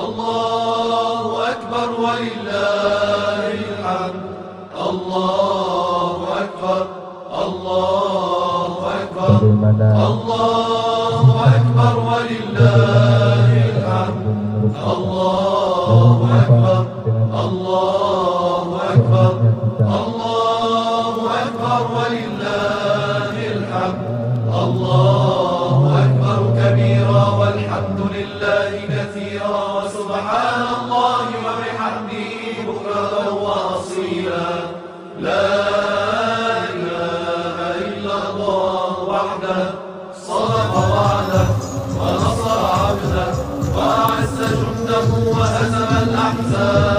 الله أكبر ولله الحمد. الله أكبر الله أكبر الله أكبر ولله الحمد. الله أكبر الله أكبر الله أكبر ولله الحمد. الله أكبر كبيرا والحمد لله كثيرا وسبحان الله وبحمده بكرة وأصيلا. لا إله إلا الله وحده صدق وعده ونصر عبده وأعز جنده وهزم الأحزاب.